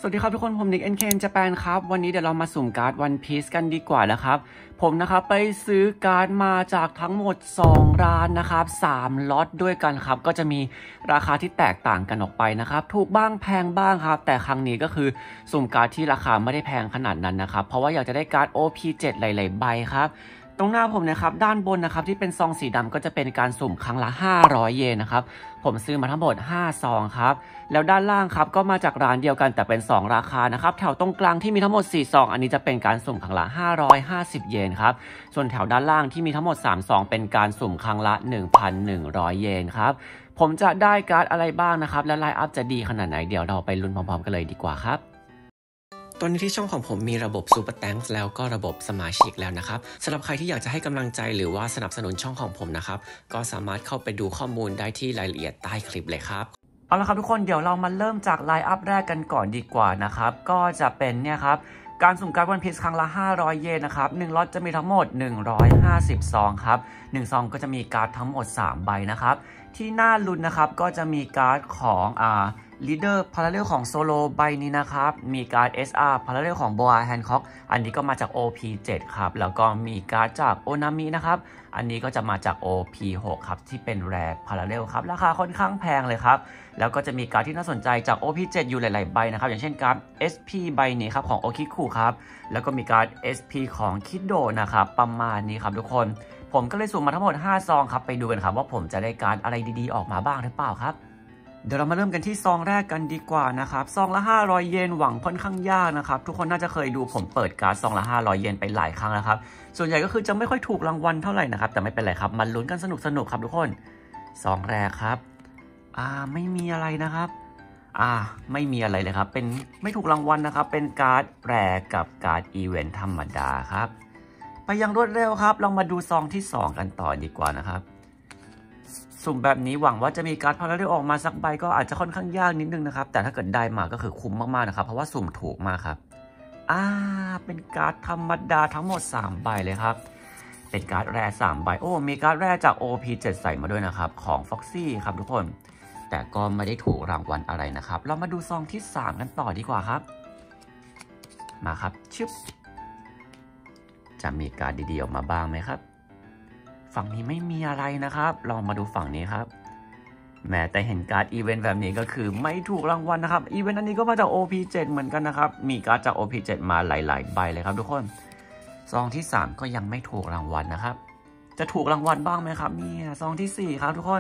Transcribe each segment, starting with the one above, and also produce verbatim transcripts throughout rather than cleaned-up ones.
สวัสดีครับทุกคนผมนิก เอ็น เค เอ็น Japan ครับวันนี้เดี๋ยวเรามาสุ่มการ์ด One Piece กันดีกว่านะครับผมนะครับไปซื้อการ์ดมาจากทั้งหมดสองร้านนะครับสามล็อตด้วยกันครับก็จะมีราคาที่แตกต่างกันออกไปนะครับถูกบ้างแพงบ้างครับแต่ครั้งนี้ก็คือสุ่มการ์ดที่ราคาไม่ได้แพงขนาดนั้นนะครับเพราะว่าอยากจะได้การ์ด โอ พี เจ็ด หลายๆใบครับตรงหน้าผมนะครับด้านบนนะครับที่เป็นซองสีดำก็จะเป็นการสุ่มครั้งละห้าร้อยเยนนะครับผมซื้อมาทั้งหมดห้าซองครับแล้วด้านล่างครับก็มาจากร้านเดียวกันแต่เป็นสองราคานะครับแถวตรงกลางที่มีทั้งหมดสี่ซองอันนี้จะเป็นการสุ่มครั้งละห้าร้อยห้าสิบเยนครับส่วนแถวด้านล่างที่มีทั้งหมดสามซองเป็นการสุ่มครั้งละ หนึ่งพันหนึ่งร้อย เยนครับผมจะได้การ์ดอะไรบ้างนะครับและไลน์อัพจะดีขนาดไหนเดี๋ยวเราไปลุ้นพร้อมๆกันเลยดีกว่าครับตอนนี้ที่ช่องของผมมีระบบ Super Thanks แล้วก็ระบบสมาชิกแล้วนะครับสำหรับใครที่อยากจะให้กำลังใจหรือว่าสนับสนุนช่องของผมนะครับก็สามารถเข้าไปดูข้อมูลได้ที่รายละเอียดใต้คลิปเลยครับเอาละครับทุกคนเดี๋ยวเรามาเริ่มจากไลน์อัพแรกกันก่อนดีกว่านะครับก็จะเป็นเนี่ยครับการสุ่มการ์ด One Piece ครั้งละห้าร้อยเยนนะครับหนึ่งล็อตจะมีทั้งหมดหนึ่งร้อยห้าสิบซองครับหนึ่งซองก็จะมีการ์ดทั้งหมดสามใบนะครับที่น่าลุ้นนะครับก็จะมีการ์ดของอ่าLeader Parallel ของโซโลใบนี้นะครับมีการ์ด เอส อาร์ Parallel ของ Boa Hancock อันนี้ก็มาจาก โอ พี เจ็ด ครับแล้วก็มีการ์ดจากโอนามินะครับอันนี้ก็จะมาจาก โอ พี หก ครับที่เป็น Rare Parallel ครับราคาค่อนข้างแพงเลยครับแล้วก็จะมีการ์ดที่น่าสนใจจาก โอ พี เจ็ด อยู่หลายๆใบนะครับอย่างเช่นการ์ด เอส พี ใบนี้ครับของโอคิคุครับแล้วก็มีการ์ด เอส พี ของคิโดะนะครับประมาณนี้ครับทุกคนผมก็เลยสุ่มมาทั้งหมดห้าซองครับไปดูกันครับว่าผมจะได้การ์ดอะไรดีๆออกมาบ้างหรือเปล่าครับเดี๋ยวเรามาเริ่มกันที่ซองแรกกันดีกว่านะครับซองละห้าร้อยเยนหวังค่อนข้างยากนะครับทุกคนน่าจะเคยดูผมเปิดการ์ดซองละห้าร้อยเยนไปหลายครั้งแล้วครับส่วนใหญ่ก็คือจะไม่ค่อยถูกรางวัลเท่าไหร่นะครับแต่ไม่เป็นไรครับมันลุ้นกันสนุกสนุกครับทุกคนซองแรกครับอ่าไม่มีอะไรนะครับอ่าไม่มีอะไรเลยครับเป็นไม่ถูกรางวัลนะครับเป็นการ์ดแรกับการ์ดอีเวนต์ธรรมดาครับไปยังรวดเร็วครับลองมาดูซองที่สองกันต่อดีกว่านะครับสุ่มแบบนี้หวังว่าจะมีการ์ดพาราเรลออกมาสักใบก็อาจจะค่อนข้างยากนิดนึงนะครับแต่ถ้าเกิดได้มาก็คือคุ้มมากๆนะครับเพราะว่าสุ่มถูกมากครับอ่าเป็นการ์ดธรรมดาทั้งหมดสามใบเลยครับเป็นการ์ดแร่สามใบโอ้มีการ์ดแร่จาก โอ พี เจ็ด ใส่มาด้วยนะครับของ Foxy ครับทุกคนแต่ก็ไม่ได้ถูกรางวัลอะไรนะครับเรามาดูซองที่สามกันต่อดีกว่าครับมาครับชึบจะมีการ์ดดีๆออกมาบ้างไหมครับฝั่งนี้ไม่มีอะไรนะครับลองมาดูฝั่งนี้ครับแม้แต่เห็นการ์ดอีเวนต์แบบนี้ก็คือไม่ถูกรางวัลนะครับอีเวนต์อันนี้ก็มาจาก โอ พี เจ็ด เหมือนกันนะครับมีการ์ดจาก โอ พี เจ็ด มาหลายๆใบเลยครับทุกคนซองที่สามก็ยังไม่ถูกรางวัลนะครับจะถูกรางวัลบ้างไหมครับนี่ซองที่สี่ครับทุกคน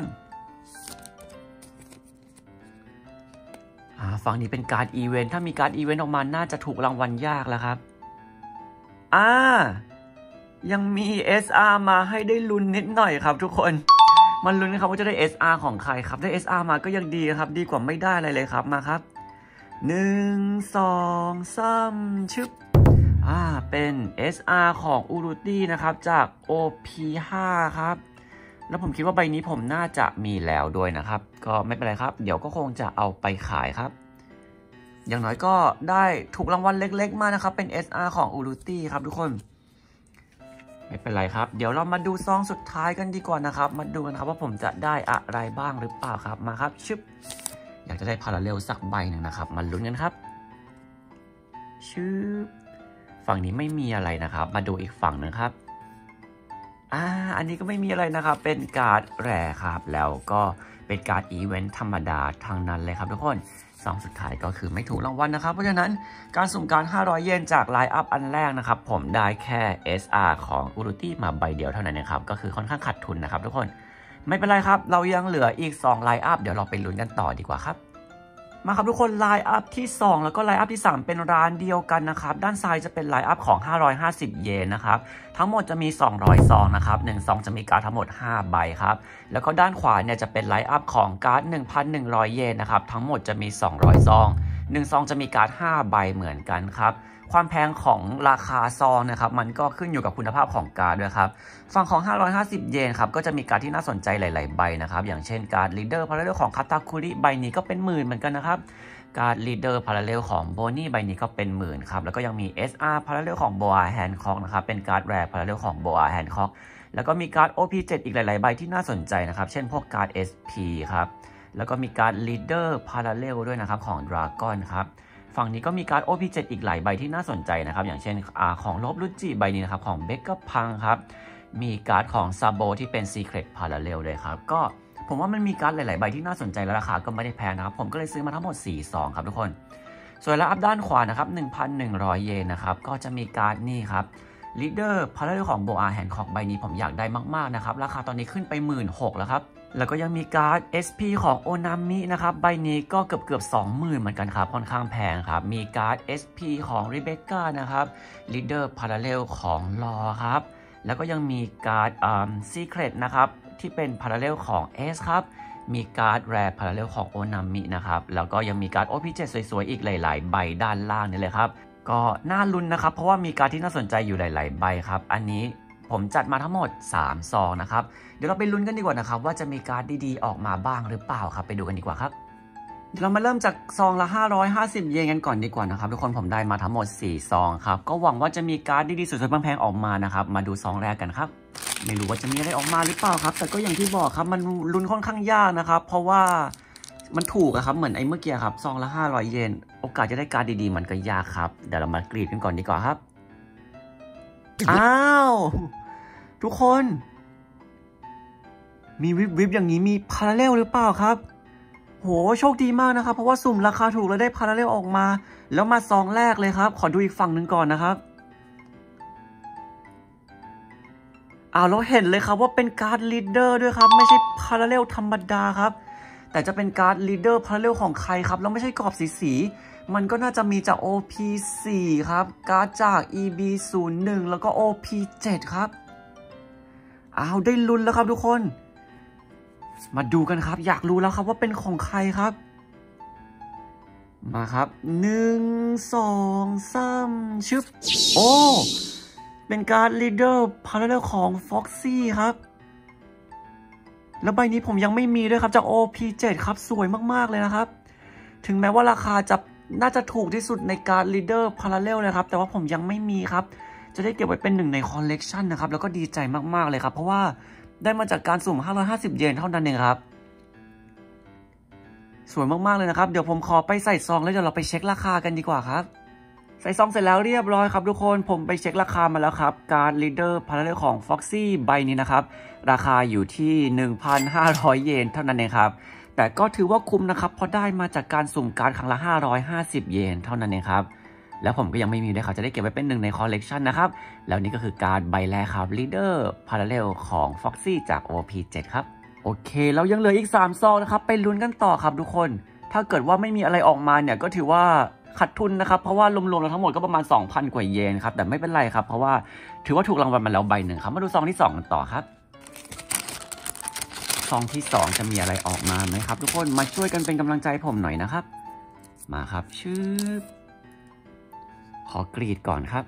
อ่าฝั่งนี้เป็นการ์ดอีเวนต์ถ้ามีการ์ดอีเวนต์ออกมาน่าจะถูกรางวัลยากแล้วครับอ่ายังมี เอส อาร์ มาให้ได้ลุ้นนิดหน่อยครับทุกคนมันลุ้นนะครับว่าจะได้ เอส อาร์ ของใครครับได้ เอส อาร์ มาก็ยังดีครับดีกว่าไม่ได้อะไรเลยครับมาครับหนึ่ง สอง สามชึบอ่าเป็น เอส อาร์ ของอูรุตี้นะครับจาก โอ พี ห้า ครับแล้วผมคิดว่าใบนี้ผมน่าจะมีแล้วด้วยนะครับก็ไม่เป็นไรครับเดี๋ยวก็คงจะเอาไปขายครับอย่างน้อยก็ได้ถูกรางวัลเล็กๆมานะครับเป็น เอส อาร์ ของอูรุตี้ครับทุกคนไม่เป็นไรครับเดี๋ยวเรามาดูซองสุดท้ายกันดีกว่านะครับมาดูกันครับว่าผมจะได้อะไรบ้างหรือเปล่าครับมาครับชึบอยากจะได้พาราเรลสักใบหนึ่งนะครับมาลุ้นกันครับชึบฝั่งนี้ไม่มีอะไรนะครับมาดูอีกฝั่งหนึ่งครับอ่าอันนี้ก็ไม่มีอะไรนะครับเป็นการ์ดแร่ครับแล้วก็เป็นการ์ดอีเวนต์ธรรมดาทางนั้นเลยครับทุกคนซองสุดท้ายก็คือไม่ถูกรางวัลนะครับเพราะฉะนั้นการสุ่มการห้าร้อยเยนจากไลน์อัพอันแรกนะครับผมได้แค่ เอส อาร์ ของอูรุตี้มาใบเดียวเท่านั้นนะครับก็คือค่อนข้างขาดทุนนะครับทุกคนไม่เป็นไรครับเรายังเหลืออีกสองไลน์อัพเดี๋ยวเราไปลุ้นกันต่อดีกว่าครับมาครับทุกคนไลน์อัพที่สองแล้วก็ไลน์อัพที่สามเป็นร้านเดียวกันนะครับด้านซ้ายจะเป็นไลน์อัพของห้าร้อยห้าสิบเยนนะครับทั้งหมดจะมีสองร้อยซองนะครับหนึ่งซองจะมีการ์ดทั้งหมดห้าใบครับแล้วก็ด้านขวาเนี่ยจะเป็นไลน์อัพของการ์ด หนึ่งพันหนึ่งร้อย เยนนะครับทั้งหมดจะมีสองร้อยซองหนึ่งซองจะมีการ์ดห้าใบเหมือนกันครับความแพงของราคาซองนะครับมันก็ขึ้นอยู่กับคุณภาพของการ์ดด้วยครับฝั่งของห้าร้อยห้าสิบเยนครับก็จะมีการ์ดที่น่าสนใจหลายๆใบนะครับอย่างเช่นการ์ด Leader Parallel ของคาตาคุริใบนี้ก็เป็นหมื่นเหมือนกันนะครับการ์ด Leader Parallel ของโบนี่ใบนี้ก็เป็นหมื่นครับแล้วก็ยังมี เอส อาร์ Parallel ของ Boa Hancock นะครับเป็นการ์ด Rare Parallel ของ Boa Hancock แล้วก็มีการ์ด โอ พี เจ็ด อีกหลายๆใบที่น่าสนใจนะครับเช่นพวกการ์ด เอส พี ครับแล้วก็มีการ์ด Leader Parallel ด้วยนะครับของ Dragon ครับฝั่งนี้ก็มีการ์ด โอ พี เจ็ด อีกหลายใบที่น่าสนใจนะครับอย่างเช่นอของลบลุจิใบนี้นะครับของเบกเกอร์พังครับมีการ์ดของซาโบที่เป็น Secret Parallel เลยครับก็ผมว่ามันมีการ์ดหลายๆใบที่น่าสนใจและราคาก็ไม่ได้แพงนะครับผมก็เลยซื้อมาทั้งหมดสี่ซองครับทุกคนส่วนแล้วอัพด้านขวานะครับ หนึ่งพันหนึ่งร้อย เยนนะครับก็จะมีการ์ดนี่ครับ Leader Parallel ของโบอาแฮนค็อกใบนี้ผมอยากได้มากๆนะครับราคาตอนนี้ขึ้นไป หมื่นหกพัน แล้วครับแล้วก็ยังมีการ์ด เอส พี ของโอนามินะครับใบนี้ก็เกือบเกือบ สองหมื่น เหมือนกันครับค่อนข้างแพงครับมีการ์ด เอส พี ของ Rebecca นะครับ Leader Parallel ของลอครับแล้วก็ยังมีการ์ดอ่า Secret นะครับที่เป็น Parallel ของ S ครับมีการ์ด Rare Parallel ของโอนามินะครับแล้วก็ยังมีการ์ด โอ พี เจ็ด สวยๆอีกหลายๆใบด้านล่างนี่เลยครับก็น่าลุ้นนะครับเพราะว่ามีการ์ดที่น่าสนใจอยู่หลายๆใบครับอันนี้ผมจัดมาทั้งหมดสามซองนะครับเดี๋ยวเราไปลุ้นกันดีกว่านะครับว่าจะมีการ์ดดีๆออกมาบ้างหรือเปล่าครับไปดูกันดีกว่าครับเดี๋ยวเรามาเริ่มจากซองละห้าร้อยห้าสิบเยนกันก่อนดีกว่านะครับทุกคนผมได้มาทั้งหมดสี่ซองครับก็หวังว่าจะมีการ์ดดีๆสวยๆแพงๆออกมานะครับมาดูซองแรกกันครับไม่รู้ว่าจะมีอะไรออกมาหรือเปล่าครับแต่ก็อย่างที่บอกครับมันลุ้นค่อนข้างยากนะครับเพราะว่ามันถูกอะครับเหมือนไอ้เมื่อกี้ครับซองละห้าร้อยเยนโอกาสจะได้การ์ดดีๆมันก็ยากครับเดี๋ยวเรามากรีดกันก่อนดีกว่าครับอ้าวทุกคนมีวิบวิบอย่างนี้มีพาราเรลหรือเปล่าครับโหโชคดีมากนะครับเพราะว่าสุ่มราคาถูกแล้วได้พาราเรลออกมาแล้วมาซองแรกเลยครับขอดูอีกฝั่งหนึ่งก่อนนะครับอ้าวเราเห็นเลยครับว่าเป็นการ์ดลีดเดอร์ด้วยครับไม่ใช่พาราเรลธรรมดาครับแต่จะเป็นการ์ดลีดเดอร์พาราเรลของใครครับแล้วไม่ใช่กรอบสีสีมันก็น่าจะมีจาก โอ พี โฟร์ ครับการ์ดจาก อี บี ศูนย์ หนึ่ง แล้วก็ โอ พี เซเว่น ครับอ้าวได้ลุ้นแล้วครับทุกคนมาดูกันครับอยากรู้แล้วครับว่าเป็นของใครครับมาครับหนึ่งสองสามชึบโอ้เป็นการ์ดลีดเดอร์พาราเรลของ Foxy ครับแล้วใบนี้ผมยังไม่มีด้วยครับจาก โอ พี เซเว่น ครับสวยมากๆเลยนะครับถึงแม้ว่าราคาจะน่าจะถูกที่สุดในการ์ดลีดเดอร์พาราเรลนะครับแต่ว่าผมยังไม่มีครับจะได้เก็บไว้เป็นหนึ่งในคอลเลกชันนะครับแล้วก็ดีใจมากๆเลยครับเพราะว่าได้มาจากการสุ่มห้าร้อยห้าสิบเยนเท่านั้นเองครับสวยมากๆเลยนะครับเดี๋ยวผมขอไปใส่ซองแล้วเดี๋ยวเราไปเช็คราคากันดีกว่าครับใส่ซองเสร็จแล้วเรียบร้อยครับทุกคนผมไปเช็คราคามาแล้วครับการ์ดลีดเดอร์พาราเรลของ Foxy ใบนี้นะครับราคาอยู่ที่ หนึ่งพันห้าร้อย เยนเท่านั้นเองครับแต่ก็ถือว่าคุ้มนะครับเพราะได้มาจากการสุ่มการ์ดครั้งละห้าร้อยห้าสิบเยนเท่านั้นเองครับแล้วผมก็ยังไม่มีด้วยครับจะได้เก็บไว้เป็นหนึ่งในคอลเลกชันนะครับแล้วนี่ก็คือการ์ดใบแรกครับลีดเดอร์พาราเรลของ Foxy จาก โอ พี เซเว่น ครับโอเคเรายังเหลืออีกสามซองนะครับไปลุ้นกันต่อครับทุกคนถ้าเกิดว่าไม่มีอะไรออกมาเนี่ยก็ถือว่าขาดทุนนะครับเพราะว่ารวมๆแล้วทั้งหมดก็ประมาณ สองพัน กว่าเยนครับแต่ไม่เป็นไรครับเพราะว่าถือว่าถูกรางวัลมาแล้วใบหนึ่งครับมาดูซองที่สองกันต่อครับซองที่สองจะมีอะไรออกมาไหมครับทุกคนมาช่วยกันเป็นกำลังใจผมหน่อยนะครับมาครับชื่อขอกรีดก่อนครับ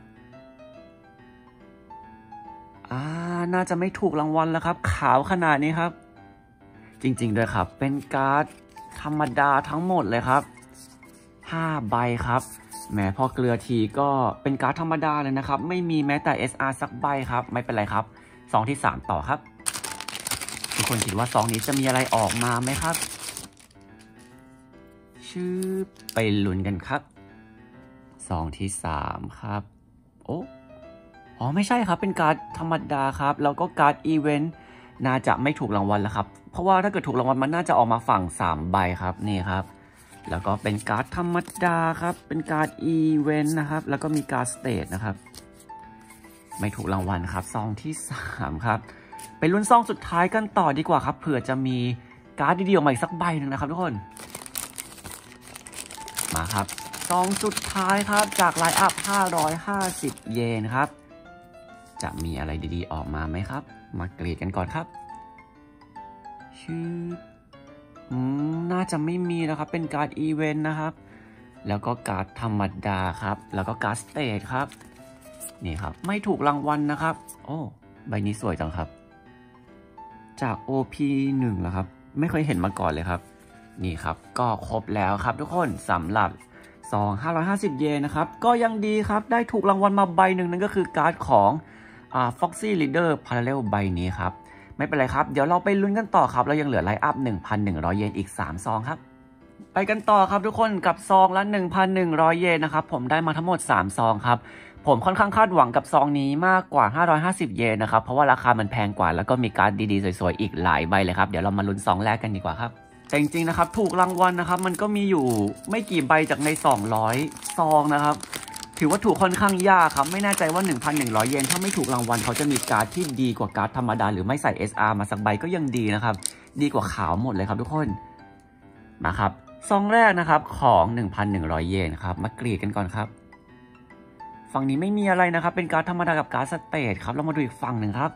อ่าน่าจะไม่ถูกรางวัลแล้วครับขาวขนาดนี้ครับจริงๆด้วยครับเป็นการ์ดธรรมดาทั้งหมดเลยครับห้าใบครับแหมพอเกลือทีก็เป็นการ์ดธรรมดาเลยนะครับไม่มีแม้แต่ เอส อาร์ สักใบครับไม่เป็นไรครับซองที่สามต่อครับทุกคนคิดว่าซองนี้จะมีอะไรออกมาไหมครับชื่อไปลุ้นกันครับซองที่สามครับโอ้อ๋อไม่ใช่ครับเป็นการ์ดธรรมดาครับแล้วก็การ์ดอีเวนต์น่าจะไม่ถูกรางวัลแล้วครับเพราะว่าถ้าเกิดถูกรางวัลมันน่าจะออกมาฝั่งสามใบครับนี่ครับแล้วก็เป็นการ์ดธรรมดาครับเป็นการ์ดอีเวนต์นะครับแล้วก็มีการ์ดสเตทนะครับไม่ถูกรางวัลครับซองที่สามครับไปลุ้นซองสุดท้ายกันต่อดีกว่าครับเผื่อจะมีการ์ดดีๆออกมาอีกสักใบหนึ่งนะครับทุกคนมาครับซองสุดท้ายครับจากไลน์อัพห้าร้อยห้าสิบเยนครับจะมีอะไรดีๆออกมาไหมครับมากรีดกันก่อนครับชื่ออืมน่าจะไม่มีนะครับเป็นการ์ดอีเวนต์นะครับแล้วก็การ์ดธรรมดาครับแล้วก็การ์ดสเตทครับนี่ครับไม่ถูกรางวัลนะครับโอ้ใบนี้สวยจังครับจาก โอ พี หนึ่งแล้วครับไม่เคยเห็นมาก่อนเลยครับนี่ครับก็ครบแล้วครับทุกคนสำหรับซองห้าร้อยห้าสิบเยนนะครับก็ยังดีครับได้ถูกรางวัลมาใบหนึ่งนั่นก็คือการ์ดของอ่า Foxy Leader Parallel ใบนี้ครับไม่เป็นไรครับเดี๋ยวเราไปลุ้นกันต่อครับเรายังเหลือไลน์อัพ หนึ่งพันหนึ่งร้อย เยนอีกสามซองครับไปกันต่อครับทุกคนกับซองละ หนึ่งพันหนึ่งร้อย เยนนะครับผมได้มาทั้งหมดสามซองครับผมค่อนข้างคาดหวังกับซองนี้มากกว่าห้าร้อยห้าสิบเยนนะครับเพราะว่าราคามันแพงกว่าแล้วก็มีการ์ดดีๆสวยๆอีกหลายใบเลยครับเดี๋ยวเรามาลุ้นซองแรกกันดีกว่าครับแต่จริงๆนะครับถูกรางวัลนะครับมันก็มีอยู่ไม่กี่ใบจากในสองร้อยซองนะครับถือว่าถูกค่อนข้างยากครับไม่แน่ใจว่า หนึ่งพันหนึ่งร้อย เยนถ้าไม่ถูกรางวัลเขาจะมีการ์ดที่ดีกว่าการ์ดธรรมดาหรือไม่ใส่ เอส อาร์ มาสักใบก็ยังดีนะครับดีกว่าขาวหมดเลยครับทุกคนมาครับซองแรกนะครับของ หนึ่งพันหนึ่งร้อย เยนครับมากรีดกันก่อนครับฝั่งนี้ไม่มีอะไรนะครับเป็นการ์ดธรรมดากับการ์ดสเตทครับเรามาดูอีกฝั่งหนึ่งครับ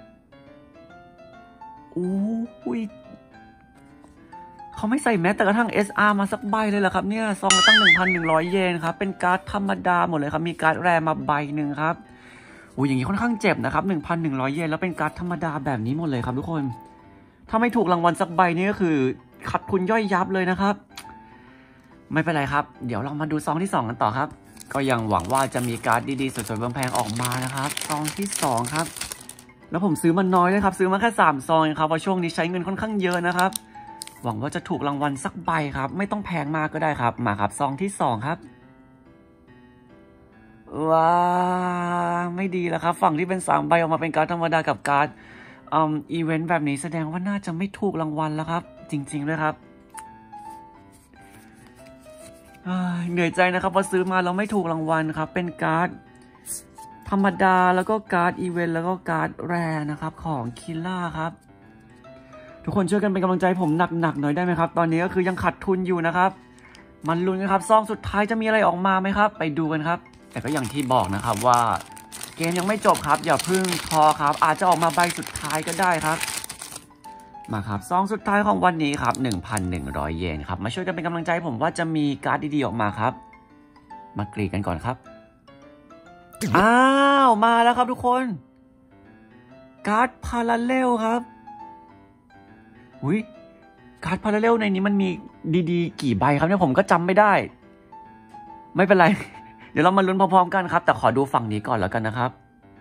อู้ยเขาไม่ใส่แม้แต่กระทั่ง เอส อาร์ มาสักใบเลยเหรอครับเนี่ยซองละตั้ง หนึ่งพันหนึ่งร้อย เยนครับเป็นการ์ดธรรมดาหมดเลยครับมีการ์ดแรมาใบหนึ่งครับอู้อย่างนี้ค่อนข้างเจ็บนะครับ หนึ่งพันหนึ่งร้อย เยนแล้วเป็นการ์ดธรรมดาแบบนี้หมดเลยครับทุกคนถ้าไม่ถูกรางวัลสักใบนี้ก็คือขาดทุนย่อยยับเลยนะครับไม่เป็นไรครับเดี๋ยวเรามาดูซองที่สองกันต่อครับก็ยังหวังว่าจะมีการ์ดดีๆสวยๆแพงๆออกมานะครับซองที่สองครับแล้วผมซื้อมันน้อยเลยครับซื้อมาแค่สามซองเองครับเพราะช่วงนี้ใช้เงินค่อนข้างเยอะนะครับหวังว่าจะถูกรางวัลสักใบครับไม่ต้องแพงมากก็ได้ครับมาครับซองที่สองครับว้าไม่ดีแล้วครับฝั่งที่เป็นสามใบออกมาเป็นการ์ดธรรมดากับการ์ดอืมอีเวนต์แบบนี้แสดงว่าน่าจะไม่ถูกรางวัลแล้วครับจริงๆเลยครับเหนื่อยใจนะครับพอซื้อมาเราไม่ถูกรางวัลครับเป็นการ์ดธรรมดาแล้วก็การ์ดอีเวนต์แล้วก็การ์ดแรร์นะครับของคิลล่าครับทุกคนช่วยกันเป็นกำลังใจผมหนักๆหน่อยได้ไหมครับตอนนี้ก็คือยังขาดทุนอยู่นะครับมันลุ้นกันครับซองสุดท้ายจะมีอะไรออกมาไหมครับไปดูกันครับแต่ก็อย่างที่บอกนะครับว่าเกมยังไม่จบครับอย่าเพิ่งท้อครับอาจจะออกมาใบสุดท้ายก็ได้ครับมาครับซองสุดท้ายของวันนี้ครับ หนึ่งพันหนึ่งร้อย เยนครับมาช่วยกันเป็นกำลังใจผมว่าจะมีการ์ดดีๆออกมาครับมากรีดกันก่อนครับอ้าวมาแล้วครับทุกคนการ์ดพาราเรลครับอุ้ยการ์ดพาราเรลในนี้มันมีดีๆกี่ใบครับเนี่ยผมก็จำไม่ได้ไม่เป็นไรเดี๋ยวเรามาลุ้นพร้อมๆกันครับแต่ขอดูฝั่งนี้ก่อนแล้วกันนะครับ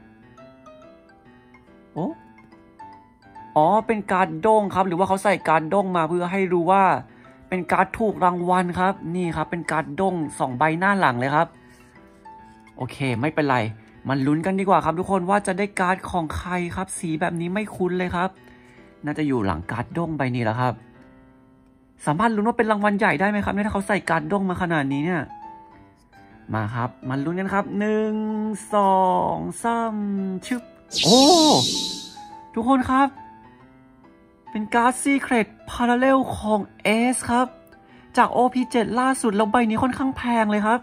โอ้อ๋อเป็นการ์ดด้งครับหรือว่าเขาใส่การ์ดด้งมาเพื่อให้รู้ว่าเป็นการ์ดถูกรางวัลครับนี่ครับเป็นการ์ดด้งสองใบหน้าหลังเลยครับโอเคไม่เป็นไรมันลุ้นกันดีกว่าครับทุกคนว่าจะได้การ์ดของใครครับสีแบบนี้ไม่คุ้นเลยครับน่าจะอยู่หลังการ์ดด้งใบนี้แล้วครับสามารถลุ้นว่าเป็นรางวัลใหญ่ได้ไหมครับเนี่ยถ้าเขาใส่การ์ดด้งมาขนาดนี้เนี่ยมาครับมันลุ้นกันครับหนึ่งสองสามชึบโอ้ทุกคนครับเป็นการ์ดซีเครตพาราเรลของเอสครับจาก โอ พี เจ็ด ล่าสุดแล้วใบนี้ค่อนข้างแพงเลยครับ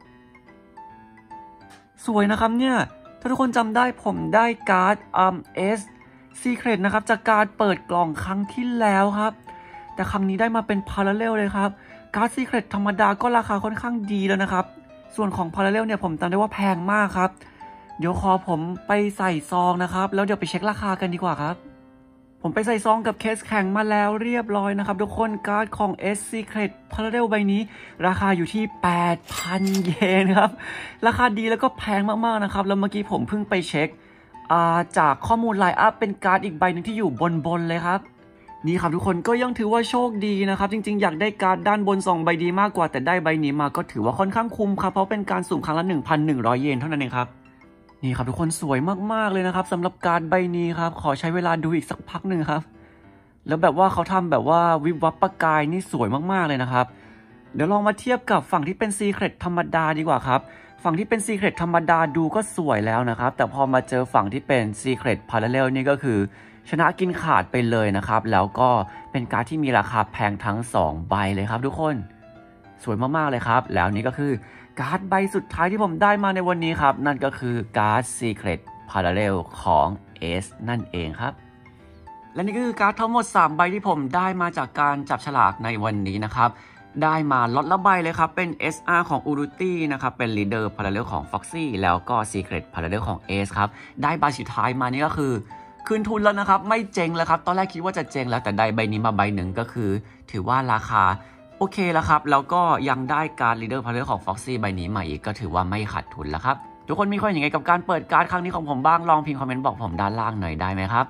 สวยนะครับเนี่ยถ้าทุกคนจำได้ผมได้การ์ดอืมเอสซีเครตนะครับจากการเปิดกล่องครั้งที่แล้วครับแต่ครั้งนี้ได้มาเป็นพาราเรลเลยครับการ์ดซีเครตธรรมดาก็ราคาค่อนข้างดีแล้วนะครับส่วนของพาราเรลเนี่ยผมจำได้ว่าแพงมากครับเดี๋ยวขอผมไปใส่ซองนะครับแล้วเดี๋ยวไปเช็คราคากันดีกว่าครับผมไปใส่ซองกับเคสแข็งมาแล้วเรียบร้อยนะครับทุกคนการ์ดของ S Secret Parallel ใบนี้ราคาอยู่ที่ แปดพัน เยนครับราคาดีแล้วก็แพงมากๆนะครับแล้วเมื่อกี้ผมเพิ่งไปเช็คจากข้อมูลไลน์อัพเป็นการ์ดอีกใบหนึ่งที่อยู่บนๆเลยครับนี่ครับทุกคนก็ยังถือว่าโชคดีนะครับจริงๆอยากได้การ์ดด้านบนสองใบดีมากกว่าแต่ได้ใบนี้มาก็ถือว่าค่อนข้างคุ้มครับเพราะเป็นการสุ่มครั้งละ หนึ่งพันหนึ่งร้อย เยนเท่านั้นเองครับนี่ครับทุกคนสวยมากๆเลยนะครับสำหรับการ์ดใบนี้ครับขอใช้เวลาดูอีกสักพักหนึ่งครับแล้วแบบว่าเขาทำแบบว่าวิบวับประกายนี่สวยมากๆเลยนะครับเดี๋ยวลองมาเทียบกับฝั่งที่เป็นซีเครตธรรมดาดีกว่าครับฝั่งที่เป็นซีเครตธรรมดาดูก็สวยแล้วนะครับแต่พอมาเจอฝั่งที่เป็นซีเครตพาราเรลนี่ก็คือชนะกินขาดไปเลยนะครับแล้วก็เป็นการ์ดที่มีราคาแพงทั้งสองใบเลยครับทุกคนสวยมากๆเลยครับแล้วนี่ก็คือการ์ดใบสุดท้ายที่ผมได้มาในวันนี้ครับนั่นก็คือการ์ด Secret Parallel ของ S นั่นเองครับและนี่ก็คือการ์ดทั้งหมดสามใบที่ผมได้มาจากการจับฉลากในวันนี้นะครับได้มาล็อตละใบเลยครับเป็น เอส อาร์ ของ Uruti นะครับเป็น Leader Parallel ของ Foxy แล้วก็ Secret Parallel ของ S ครับได้ใบสุดท้ายมานี่ก็คือคืนทุนแล้วนะครับไม่เจ๊งแล้วครับตอนแรกคิดว่าจะเจ๊งแล้วแต่ได้ใบนี้มาใบหนึ่งก็คือถือว่าราคาโอเคแล้วครับแล้วก็ยังได้การ Leader Parallel ของ Foxy ใบนี้มาอีกก็ถือว่าไม่ขาดทุนแล้วครับทุกคนมีความเห็นยังไงกับการเปิดการ์ดครั้งนี้ของผมบ้างลองพิมพ์คอมเมนต์บอกผมด้านล่างหน่อยได้ไหมครับ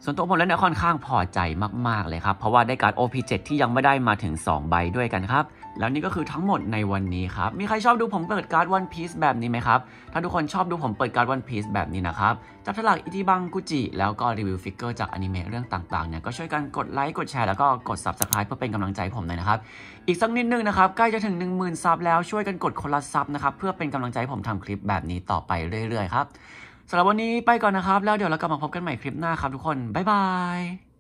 ส่วนตัวผมแล้วเนี่ยค่อนข้างพอใจมากๆเลยครับเพราะว่าได้การ์ด โอ พี เจ็ด ที่ยังไม่ได้มาถึงสองใบด้วยกันครับแล้วนี่ก็คือทั้งหมดในวันนี้ครับมีใครชอบดูผมเปิดการ์ด One Piece แบบนี้ไหมครับถ้าทุกคนชอบดูผมเปิดการ์ด One Piece แบบนี้นะครับจับฉลากอิจิบังกุจิแล้วก็รีวิวฟิกเกอร์จากอนิเมะเรื่องต่างๆเนี่ยก็ช่วยกันกดไลค์กดแชร์แล้วก็กด ซับสไครบ์ เพื่อเป็นกำลังใจผมหน่อยนะครับอีกสักนิดนึงนะครับใกล้จะถึง หนึ่งหมื่น ซับแล้วช่วยกันกดคนละซับนะครับเพื่อเป็นกำลังใจผมทำคลิปแบบนี้ต่อไปเรื่อยๆครับสำหรับวันนี้ไปก่อนนะครับแล้วเดี๋ยวเรากลับมาพบกันใหม่คลิปหน้าครับทุกคนบ๊ายบาย